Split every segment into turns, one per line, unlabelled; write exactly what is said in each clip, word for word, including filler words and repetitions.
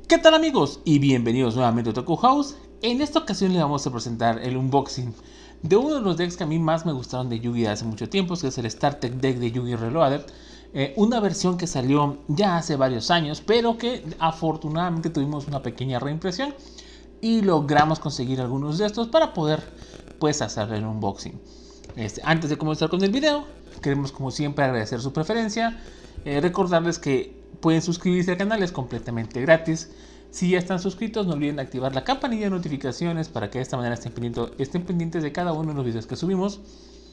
¿Qué tal amigos? Y bienvenidos nuevamente a Otaku House. En esta ocasión les vamos a presentar el unboxing de uno de los decks que a mí más me gustaron de Yu-Gi hace mucho tiempo, que es el StarTech Deck de Yu-Gi Reloaded. Eh, una versión que salió ya hace varios años, pero que afortunadamente tuvimos una pequeña reimpresión y logramos conseguir algunos de estos para poder pues hacerle el unboxing. Este, antes de comenzar con el video, queremos como siempre agradecer su preferencia, eh, recordarles que pueden suscribirse al canal, es completamente gratis. Si ya están suscritos, no olviden activar la campanilla de notificaciones para que de esta manera estén pendientes, estén pendientes de cada uno de los videos que subimos.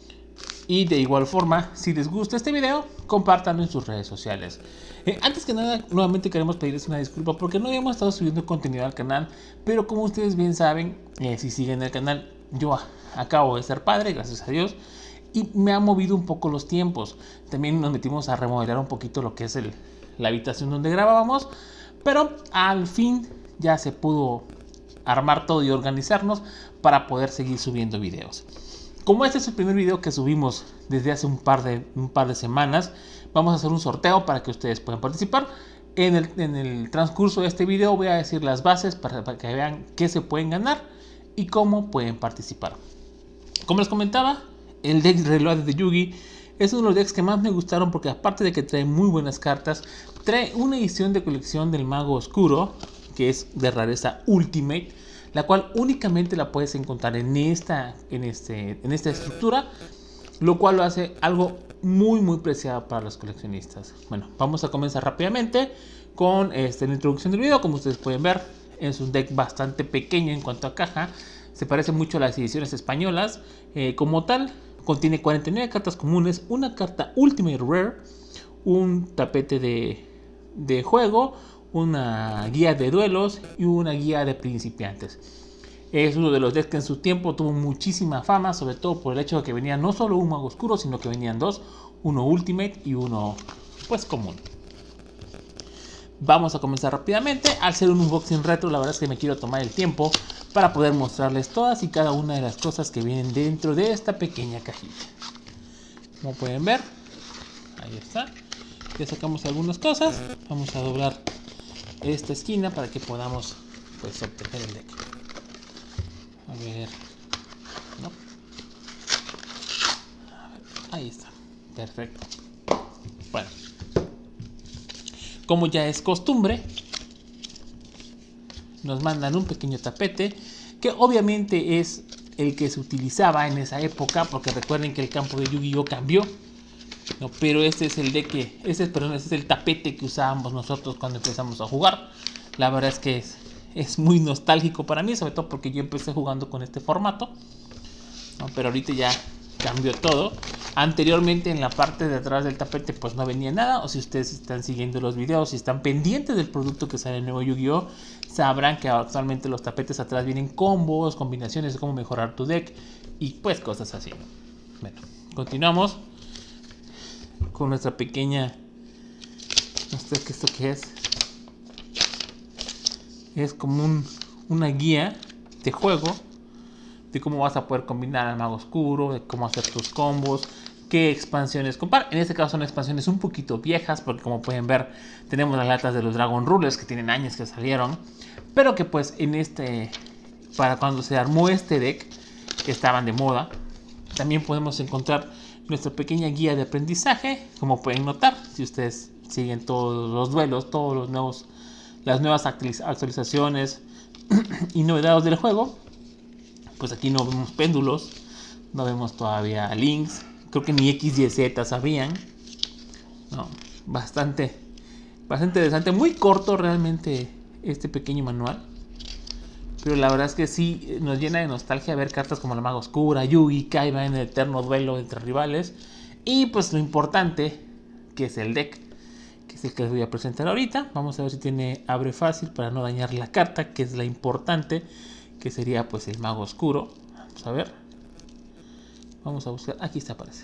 Y de igual forma, si les gusta este video, compártanlo en sus redes sociales. Eh, antes que nada, nuevamente queremos pedirles una disculpa porque no habíamos estado subiendo contenido al canal. Pero como ustedes bien saben, eh, si siguen el canal, yo acabo de ser padre, gracias a Dios. Y me han movido un poco los tiempos. También nos metimos a remodelar un poquito lo que es el, la habitación donde grabábamos. Pero al fin ya se pudo armar todo y organizarnos para poder seguir subiendo videos. Como este es el primer video que subimos desde hace un par de, un par de semanas, vamos a hacer un sorteo para que ustedes puedan participar. En el, en el transcurso de este video voy a decir las bases para, para que vean qué se pueden ganar y cómo pueden participar. Como les comentaba, el deck Reloaded de Yu-Gi es uno de los decks que más me gustaron porque aparte de que trae muy buenas cartas, trae una edición de colección del Mago Oscuro, que es de rareza Ultimate, la cual únicamente la puedes encontrar en esta, en este, en esta estructura, lo cual lo hace algo muy muy preciado para los coleccionistas. Bueno, vamos a comenzar rápidamente con este, la introducción del video. Como ustedes pueden ver, es un deck bastante pequeño en cuanto a caja, se parece mucho a las ediciones españolas. Eh, como tal, contiene cuarenta y nueve cartas comunes, una carta Ultimate Rare, un tapete de, de juego, una guía de duelos y una guía de principiantes. Es uno de los decks que en su tiempo tuvo muchísima fama, sobre todo por el hecho de que venía no solo un mago oscuro, sino que venían dos, uno Ultimate y uno pues común. Vamos a comenzar rápidamente. Al ser un unboxing retro, la verdad es que me quiero tomar el tiempo para poder mostrarles todas y cada una de las cosas que vienen dentro de esta pequeña cajita. Como pueden ver, ahí está. Ya sacamos algunas cosas. Vamos a doblar esta esquina para que podamos pues obtener el deck. A ver, no. A ver, ahí está, perfecto. Bueno, como ya es costumbre, nos mandan un pequeño tapete que obviamente es el que se utilizaba en esa época, porque recuerden que el campo de Yu-Gi-Oh cambió. No, pero este es el de que, este, perdón, este es el tapete que usábamos nosotros cuando empezamos a jugar. La verdad es que es, es muy nostálgico para mí, sobre todo porque yo empecé jugando con este formato. No, pero ahorita ya cambió todo. Anteriormente en la parte de atrás del tapete pues no venía nada. O si ustedes están siguiendo los videos y están pendientes del producto que sale en el nuevo Yu-Gi-Oh, sabrán que actualmente los tapetes atrás vienen combos, combinaciones de cómo mejorar tu deck y pues cosas así. Bueno, continuamos con nuestra pequeña, no sé qué esto que es, es como un, una guía de juego de cómo vas a poder combinar al mago oscuro, de cómo hacer tus combos, qué expansiones comprar. En este caso son expansiones un poquito viejas porque como pueden ver tenemos las latas de los Dragon Rulers que tienen años que salieron, pero que pues en este, para cuando se armó este deck estaban de moda. También podemos encontrar nuestra pequeña guía de aprendizaje, como pueden notar, si ustedes siguen todos los duelos, todos los nuevos, las nuevas actualizaciones y novedades del juego, pues aquí no vemos péndulos, no vemos todavía links, creo que ni X y Z sabían, no, bastante, bastante interesante, muy corto realmente este pequeño manual. Pero la verdad es que sí nos llena de nostalgia ver cartas como la Maga Oscura, Yugi, Kaiba en el eterno duelo entre rivales. Y pues lo importante, que es el deck, que es el que les voy a presentar ahorita. Vamos a ver si tiene abre fácil para no dañar la carta, que es la importante, que sería pues el Mago Oscuro. Vamos a ver. Vamos a buscar, aquí está, aparece.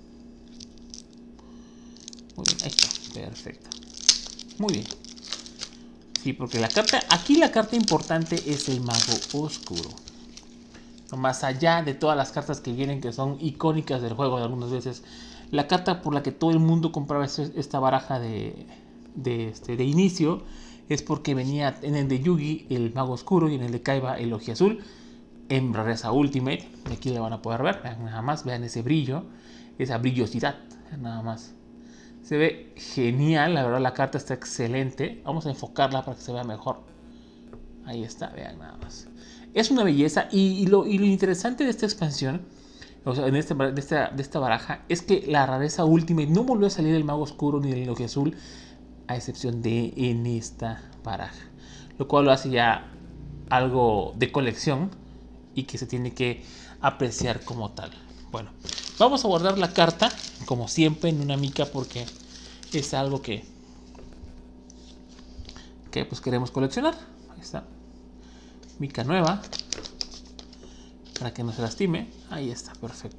Muy bien, ahí está, perfecto. Muy bien. Sí, porque la carta, aquí la carta importante es el Mago Oscuro. Más allá de todas las cartas que vienen, que son icónicas del juego de algunas veces, la carta por la que todo el mundo compraba esta baraja de, de, este, de inicio es porque venía en el de Yugi el Mago Oscuro y en el de Kaiba el Ojiazul en rareza Ultimate. Aquí la van a poder ver, vean nada más, vean ese brillo, esa brillosidad, nada más. Se ve genial, la verdad la carta está excelente. Vamos a enfocarla para que se vea mejor. Ahí está, vean nada más. Es una belleza y, y, lo, y lo interesante de esta expansión, o sea, en este, de, esta, de esta baraja, es que la rareza Ultimate no volvió a salir el Mago Oscuro ni el Ojiazul, a excepción de en esta baraja. Lo cual lo hace ya algo de colección y que se tiene que apreciar como tal. Bueno, vamos a guardar la carta, como siempre, en una mica porque es algo que, que pues queremos coleccionar. Ahí está. Mica nueva. Para que no se lastime. Ahí está, perfecto.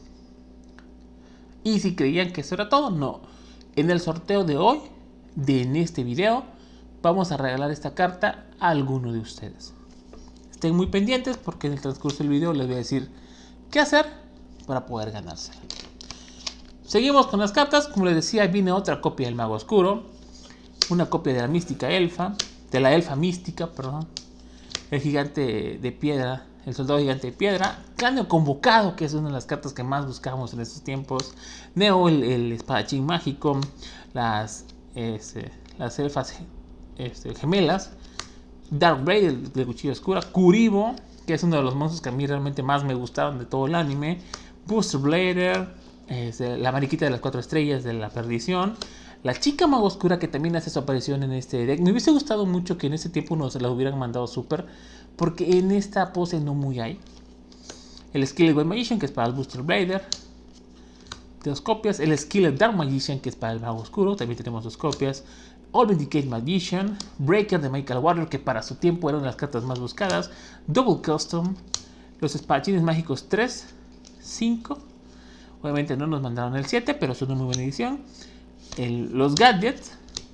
Y si creían que eso era todo, no. En el sorteo de hoy, de en este video, vamos a regalar esta carta a alguno de ustedes. Estén muy pendientes porque en el transcurso del video les voy a decir qué hacer para poder ganársela. Seguimos con las cartas. Como les decía, viene otra copia del Mago Oscuro, una copia de la mística elfa, de la elfa mística, perdón, el gigante de piedra, el soldado gigante de piedra, Cráneo Convocado, que es una de las cartas que más buscamos en estos tiempos, Neo, el, el espadachín mágico, las, este, las elfas este, gemelas, Dark Blade, el de cuchilla oscura, Kuribo, que es uno de los monstruos que a mí realmente más me gustaron de todo el anime, Booster Blader, este, la mariquita de las cuatro estrellas de la perdición, la chica Mago Oscura, que también hace su aparición en este deck. Me hubiese gustado mucho que en ese tiempo nos la hubieran mandado super, porque en esta pose no muy hay. El Skilled White Magician, que es para el Booster Blader, dos copias. El Skilled Dark Magician, que es para el Mago Oscuro, también tenemos dos copias. All Vindicate Magician, Breaker de Michael Warrior, que para su tiempo eran las cartas más buscadas. Double Custom, los espadachines mágicos tres, cinco. Obviamente no nos mandaron el siete, pero es una muy buena edición. El, los Gadgets,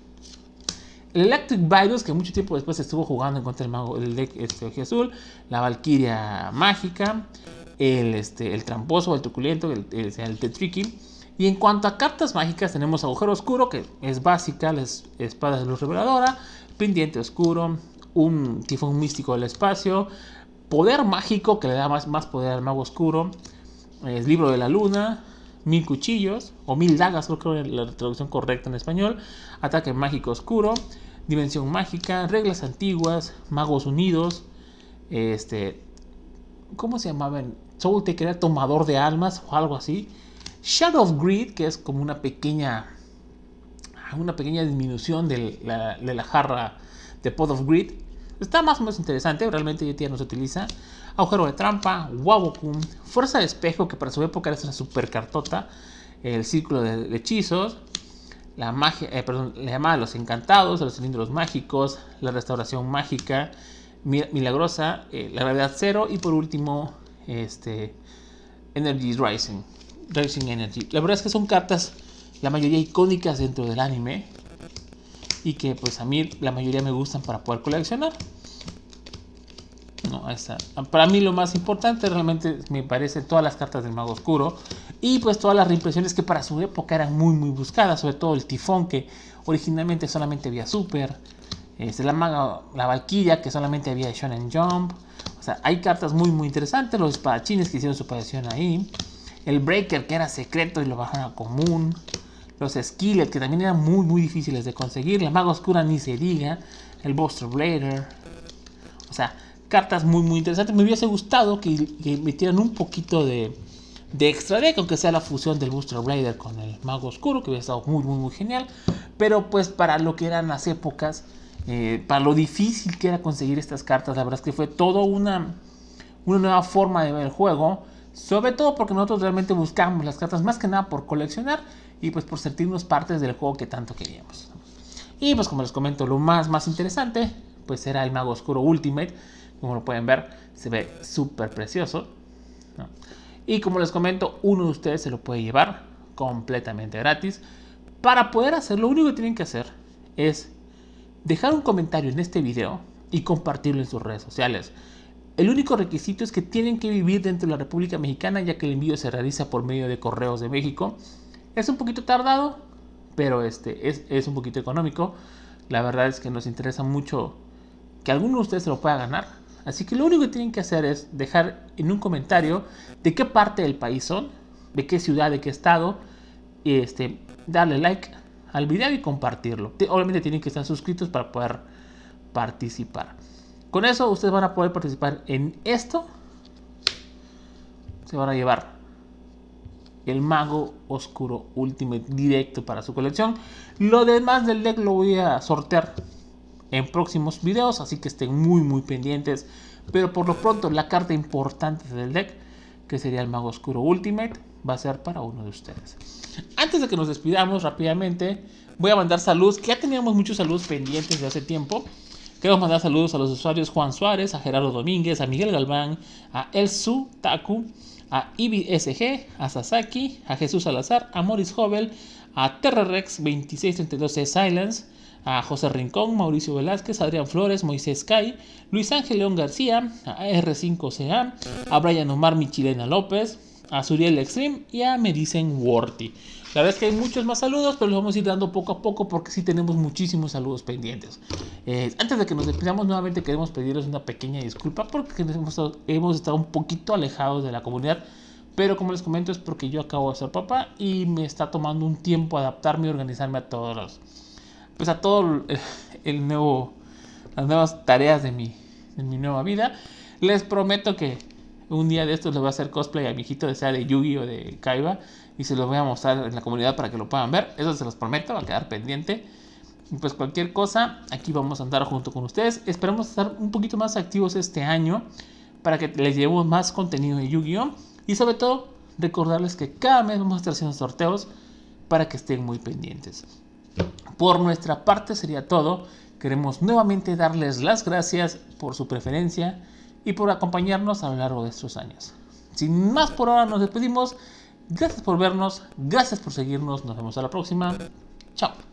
el Electric Virus, que mucho tiempo después estuvo jugando en contra del mago, el deck este, Ojiazul, la Valkyria mágica, el, este, el tramposo, el truculento, el, el, el Tetriki. Y en cuanto a cartas mágicas, tenemos Agujero Oscuro, que es básica, la espada de luz reveladora, Pendiente Oscuro, un tifón místico del espacio, Poder Mágico, que le da más, más poder al Mago Oscuro, el Libro de la Luna, Mil Cuchillos, o Mil Dagas, creo que es la traducción correcta en español, Ataque Mágico Oscuro, Dimensión Mágica, Reglas Antiguas, Magos Unidos, este, ¿cómo se llamaban? Soul Taker, era Tomador de Almas o algo así. Shadow of Greed, que es como una pequeña una pequeña disminución de la, de la jarra de Pot of Greed. Está más o menos interesante, realmente hoy día no se utiliza. Agujero de Trampa, Wabokun, Fuerza de Espejo, que para su época era una super cartota. El Círculo de, de Hechizos, la magia, eh, perdón, la llamada de los Encantados, los Cilindros Mágicos, la Restauración Mágica, Milagrosa, eh, la Gravedad Cero y por último, este, Energy Rising. Rising Energy. La verdad es que son cartas, la mayoría icónicas dentro del anime, y que pues a mí la mayoría me gustan para poder coleccionar. No, esa. Para mí lo más importante realmente me parece todas las cartas del Mago Oscuro y pues todas las reimpresiones que para su época eran muy muy buscadas, sobre todo el Tifón, que originalmente solamente había Super, este, la maga, la Valkyria, que solamente había Shonen Jump. O sea, hay cartas muy muy interesantes, los espadachines que hicieron su aparición ahí, el Breaker, que era secreto y lo bajaron a común, los Skillet, que también eran muy muy difíciles de conseguir, la Maga Oscura ni se diga, el Buster Blader. O sea, cartas muy muy interesantes. Me hubiese gustado que, que metieran un poquito de, de extra deck, aunque sea la fusión del Buster Blader con el Mago Oscuro, que hubiera estado muy muy muy genial. Pero pues para lo que eran las épocas, eh, para lo difícil que era conseguir estas cartas, la verdad es que fue todo una, una nueva forma de ver el juego. Sobre todo porque nosotros realmente buscamos las cartas más que nada por coleccionar y pues por sentirnos partes del juego que tanto queríamos. Y pues como les comento, lo más más interesante pues era el Mago Oscuro Ultimate. Como lo pueden ver, se ve súper precioso, ¿no? Y como les comento, uno de ustedes se lo puede llevar completamente gratis. Para poder hacerlo, lo único que tienen que hacer es dejar un comentario en este video y compartirlo en sus redes sociales. El único requisito es que tienen que vivir dentro de la República Mexicana, ya que el envío se realiza por medio de correos de México. Es un poquito tardado, pero este es, es un poquito económico. La verdad es que nos interesa mucho que alguno de ustedes se lo pueda ganar. Así que lo único que tienen que hacer es dejar en un comentario de qué parte del país son, de qué ciudad, de qué estado, y este, darle like al video y compartirlo. Obviamente tienen que estar suscritos para poder participar. Con eso ustedes van a poder participar en esto. Se van a llevar el Mago Oscuro Ultimate directo para su colección. Lo demás del deck lo voy a sortear en próximos videos, así que estén muy muy pendientes. Pero por lo pronto la carta importante del deck, que sería el Mago Oscuro Ultimate, va a ser para uno de ustedes. Antes de que nos despidamos rápidamente, voy a mandar saludos, que ya teníamos muchos saludos pendientes de hace tiempo. Queremos mandar saludos a los usuarios Juan Suárez, a Gerardo Domínguez, a Miguel Galván, a Elsu Taku, a Ibi S G, a Sasaki, a Jesús Salazar, a Morris Hobel, a Terrarex veintiséis treinta y dos C Silence, a José Rincón, Mauricio Velázquez, Adrián Flores, Moisés Kai, Luis Ángel León García, a R cinco C A, a Brian Omar Michilena López, a Suriel Extreme y a Me Dicen Worthy. La verdad es que hay muchos más saludos, pero los vamos a ir dando poco a poco porque sí tenemos muchísimos saludos pendientes. Eh, antes de que nos despidamos, nuevamente queremos pedirles una pequeña disculpa porque hemos estado, hemos estado un poquito alejados de la comunidad. Pero como les comento, es porque yo acabo de ser papá y me está tomando un tiempo adaptarme y organizarme a todos los, pues a todo el, el nuevo, las nuevas tareas de mi, de mi nueva vida. Les prometo que un día de estos les voy a hacer cosplay a mi hijito, de sea de Yugi o de Kaiba, y se los voy a mostrar en la comunidad para que lo puedan ver. Eso se los prometo, va a quedar pendiente. Y pues cualquier cosa, aquí vamos a andar junto con ustedes. Esperamos estar un poquito más activos este año para que les llevemos más contenido de Yu-Gi-Oh! Y sobre todo, recordarles que cada mes vamos a estar haciendo sorteos para que estén muy pendientes. Por nuestra parte sería todo. Queremos nuevamente darles las gracias por su preferencia y por acompañarnos a lo largo de estos años. Sin más por ahora, nos despedimos. Gracias por vernos, gracias por seguirnos. Nos vemos a la próxima. Chao.